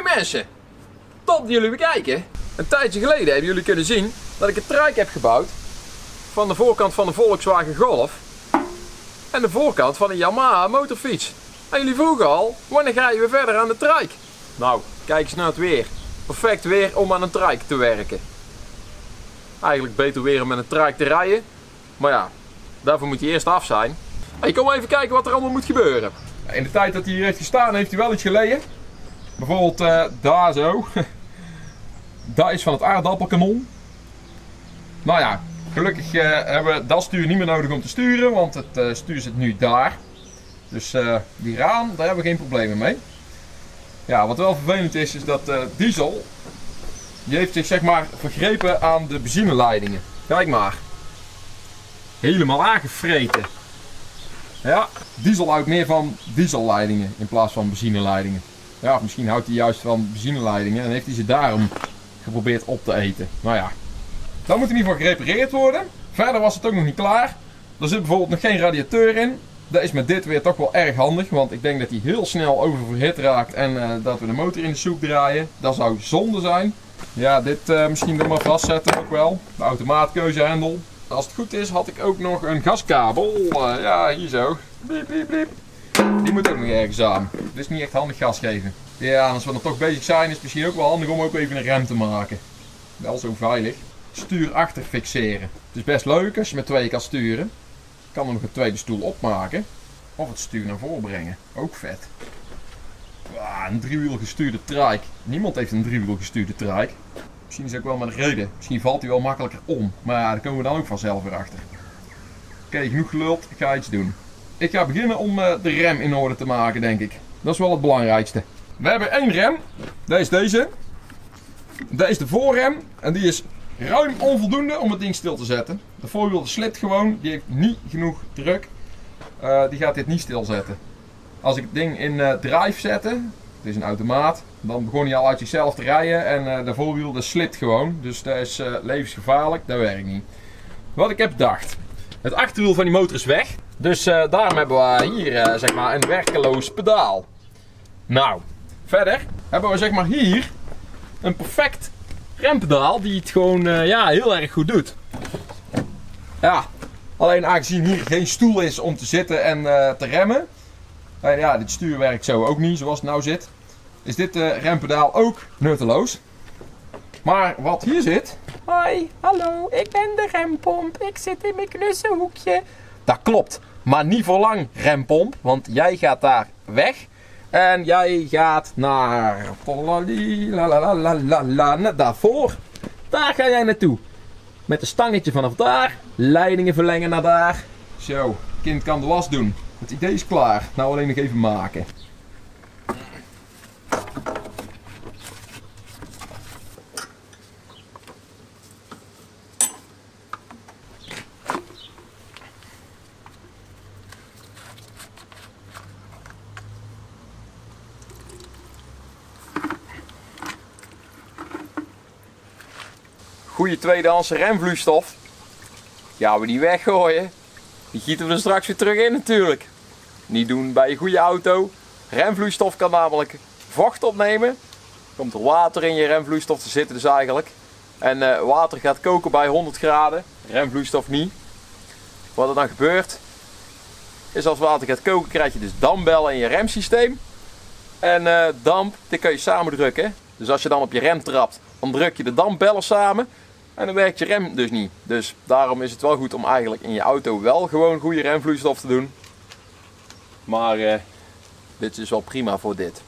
mensen, top dat jullie bekijken. Een tijdje geleden hebben jullie kunnen zien dat ik een trike heb gebouwd van de voorkant van de Volkswagen Golf en de voorkant van een Yamaha motorfiets. En jullie vroegen al, wanneer ga je weer verder aan de trike? Nou, kijk eens naar het weer. Perfect weer om aan een trike te werken. Eigenlijk beter weer om met een trike te rijden. Maar ja, daarvoor moet hij eerst af zijn. Hey, kom even kijken wat er allemaal moet gebeuren. In de tijd dat hij hier heeft gestaan heeft hij wel iets geleden. Bijvoorbeeld daar zo. Dat is van het aardappelkanon. Nou ja, gelukkig hebben we dat stuur niet meer nodig om te sturen. Want het stuur zit nu daar. Dus die raam, daar hebben we geen problemen mee. Ja, wat wel vervelend is, is dat diesel, die heeft zich zeg maar vergrepen aan de benzineleidingen. Kijk maar. Helemaal aangevreten. Ja, diesel houdt meer van dieselleidingen in plaats van benzineleidingen. Ja, of misschien houdt hij juist van benzineleidingen en heeft hij ze daarom geprobeerd op te eten. Nou ja, dan moet in ieder geval gerepareerd worden. Verder was het ook nog niet klaar. Er zit bijvoorbeeld nog geen radiateur in. Dat is met dit weer toch wel erg handig, want ik denk dat hij heel snel oververhit raakt en dat we de motor in de soep draaien. Dat zou zonde zijn. Ja, dit misschien nog maar vastzetten ook wel. De automaatkeuzendel. Als het goed is had ik ook nog een gaskabel. Ja, hier zo. Bliep, bliep, bliep. Die moet ook nog ergens aan. Dit is niet echt handig gas geven. Ja, als we er toch bezig zijn is het misschien ook wel handig om ook even een rem te maken. Wel zo veilig. Stuur achter fixeren. Het is best leuk als je met twee kan sturen. Je kan er nog een tweede stoel opmaken. Of het stuur naar voren brengen. Ook vet. Een driewiel gestuurde trike. Niemand heeft een driewiel gestuurde trike. Misschien is het ook wel met een reden. Misschien valt hij wel makkelijker om. Maar ja, daar komen we dan ook vanzelf weer achter. Oké, genoeg geluld. Ik ga iets doen. Ik ga beginnen om de rem in orde te maken, denk ik. Dat is wel het belangrijkste. We hebben één rem. Dat is deze. Dat is de voorrem. En die is ruim onvoldoende om het ding stil te zetten. De voorwiel slipt gewoon. Die heeft niet genoeg druk. Die gaat dit niet stilzetten. Als ik het ding in drive zette, het is een automaat, dan begon hij al uit zichzelf te rijden en de voorwiel slipt gewoon. Dus dat is levensgevaarlijk, dat werkt niet. Wat ik heb bedacht. Het achterwiel van die motor is weg. Dus daarom hebben we hier zeg maar een werkeloos pedaal. Nou, verder hebben we zeg maar hier een perfect rempedaal die het gewoon ja, heel erg goed doet. Ja, alleen aangezien hier geen stoel is om te zitten en te remmen. En ja, dit stuur werkt zo ook niet zoals het nou zit. Is dit rempedaal ook nutteloos. Maar wat hier zit. Hoi, hallo, ik ben de rempomp. Ik zit in mijn knussenhoekje. Dat klopt, maar niet voor lang rempomp. Want jij gaat daar weg. En jij gaat naar net daarvoor. Daar ga jij naartoe. Met een stangetje vanaf daar. Leidingen verlengen naar daar. Zo, kind kan de was doen. Het idee is klaar. Nou alleen nog even maken. Goede tweedehandse remvloeistof. Gaan we die weggooien. Die gieten we er straks weer terug in natuurlijk. Niet doen bij een goede auto. Remvloeistof kan namelijk vocht opnemen. Komt er water in je remvloeistof te zitten dus eigenlijk. En water gaat koken bij 100 graden. Remvloeistof niet. Wat er dan gebeurt is als water gaat koken krijg je dus dampbellen in je remsysteem. En damp, die kun je samen drukken. Dus als je dan op je rem trapt, dan druk je de dampbellen samen. En dan werkt je rem dus niet. Dus daarom is het wel goed om eigenlijk in je auto wel gewoon goede remvloeistof te doen. Maar dit is wel prima voor dit.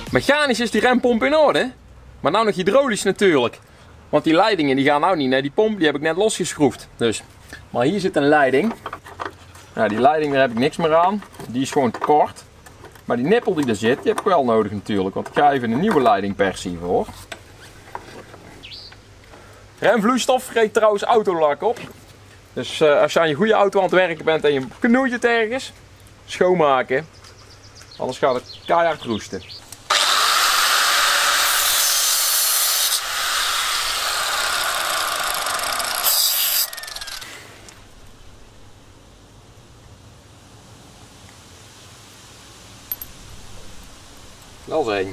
Mechanisch is die rempomp in orde, maar nou nog hydraulisch natuurlijk. Want die leidingen die gaan nou niet naar die pomp, die heb ik net losgeschroefd. Dus. Maar hier zit een leiding. Nou, die leiding daar heb ik niks meer aan, die is gewoon te kort. Maar die nippel die er zit, die heb ik wel nodig natuurlijk, want ik ga even een nieuwe leiding persen voor. Remvloeistof reed trouwens autolak op. Dus als je aan je goede auto aan het werken bent en je knoeit het ergens, schoonmaken. Anders gaat het keihard roesten. Dat is één.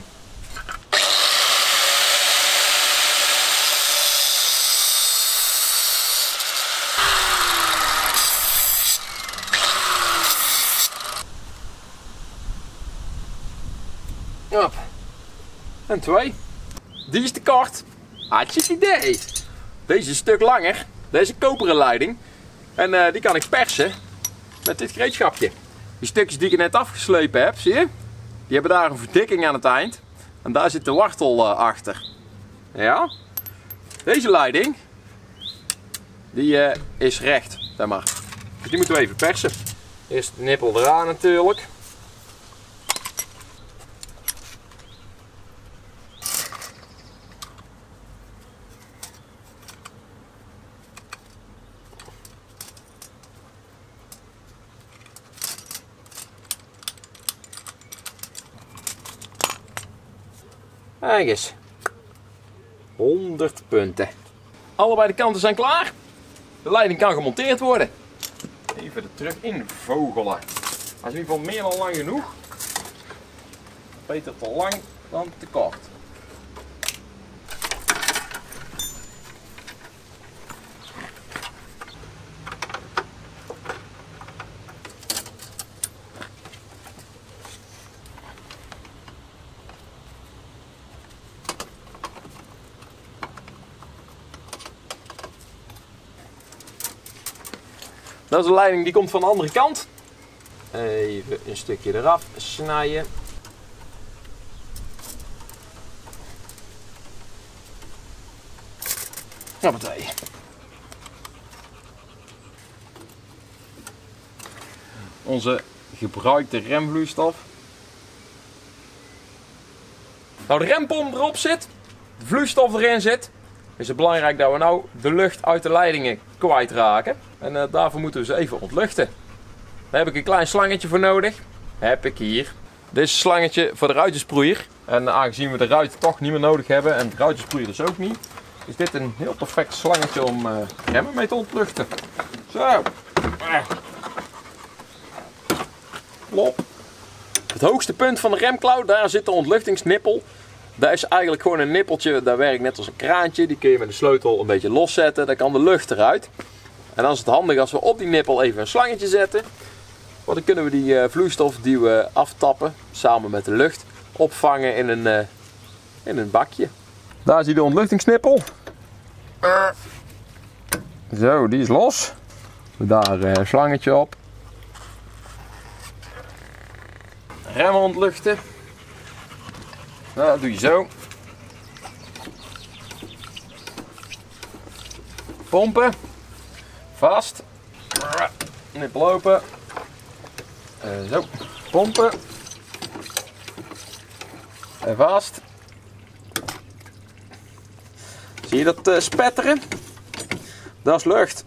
Hop. En 2. Die is te kort. Hartstikke idee. Deze is een stuk langer. Deze koperen leiding. En die kan ik persen met dit gereedschapje. Die stukjes die ik net afgeslepen heb, zie je? Die hebben daar een verdikking aan het eind. En daar zit de wartel achter. Ja. Deze leiding, die is recht, zeg maar. Dus die moeten we even persen. Eerst de nippel eraan natuurlijk. Kijk eens. 100 punten. Allebei de kanten zijn klaar. De leiding kan gemonteerd worden. Even er terug in vogelen. Hij is in ieder geval meer dan lang genoeg. Beter te lang dan te kort. Dat is de leiding die komt van de andere kant. Even een stukje eraf snijden. Hoppatee. Onze gebruikte remvloeistof. Nou, de rempomp erop zit, de vloeistof erin zit, is het belangrijk dat we nou de lucht uit de leidingen kwijtraken. En daarvoor moeten we ze even ontluchten. Daar heb ik een klein slangetje voor nodig. Heb ik hier. Dit is een slangetje voor de ruitensproeier. En aangezien we de ruiten toch niet meer nodig hebben en de ruitensproeier dus ook niet, is dit een heel perfect slangetje om remmen mee te ontluchten. Zo. Plop. Het hoogste punt van de remklauw, daar zit de ontluchtingsnippel. Dat is eigenlijk gewoon een nippeltje, dat werkt net als een kraantje. Die kun je met de sleutel een beetje loszetten, dan kan de lucht eruit. En dan is het handig als we op die nippel even een slangetje zetten. Want dan kunnen we die vloeistof die we aftappen, samen met de lucht, opvangen in een bakje. Daar zie je de ontluchtingsnippel. Zo, die is los. Daar een slangetje op. Remmen ontluchten. Nou, dat doe je zo. Pompen. Vast. Nippel open. Zo. Pompen. En vast. Zie je dat spetteren? Dat is lucht.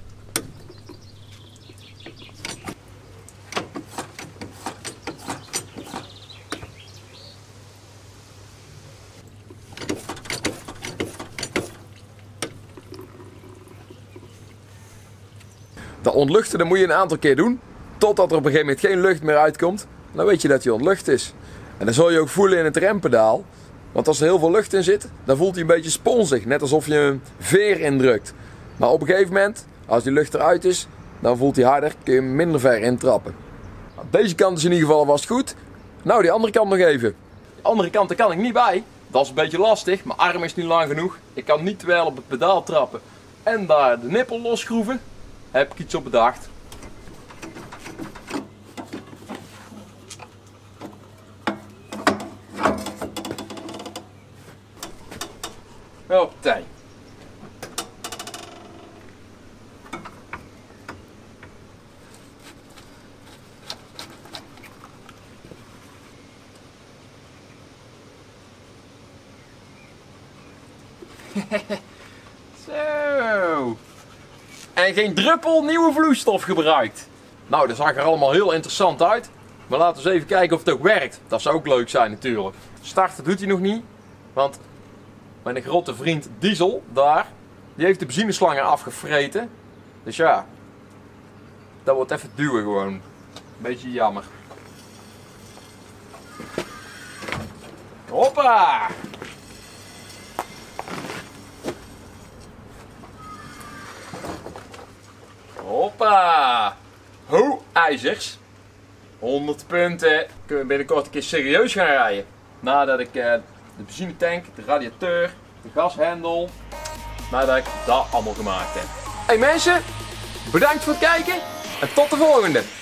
Dat ontluchten dat moet je een aantal keer doen, totdat er op een gegeven moment geen lucht meer uitkomt. Dan weet je dat hij ontlucht is. En dat zul je ook voelen in het rempedaal. Want als er heel veel lucht in zit, dan voelt hij een beetje sponsig. Net alsof je een veer indrukt. Maar op een gegeven moment, als die lucht eruit is, dan voelt hij harder, kun je hem minder ver intrappen. Deze kant is in ieder geval vast goed. Nou, die andere kant nog even. De andere kant daar kan ik niet bij. Dat is een beetje lastig. Mijn arm is niet lang genoeg. Ik kan niet terwijl op het pedaal trappen en daar de nippel losschroeven. Heb ik iets op bedacht. Hoppatee. Zo. En geen druppel nieuwe vloeistof gebruikt. Nou, dat zag er allemaal heel interessant uit. Maar laten we eens even kijken of het ook werkt. Dat zou ook leuk zijn natuurlijk. Starten doet hij nog niet. Want mijn grote vriend Diesel daar, die heeft de benzineslangen afgevreten. Dus ja, dat wordt even duwen gewoon. Een beetje jammer. Hoppa! Hoppa! Ho, ijzers. 100 punten. Kunnen we binnenkort een keer serieus gaan rijden. Nadat ik de benzinetank, de radiateur, de gashendel, nadat ik dat allemaal gemaakt heb. Hey mensen, bedankt voor het kijken en tot de volgende.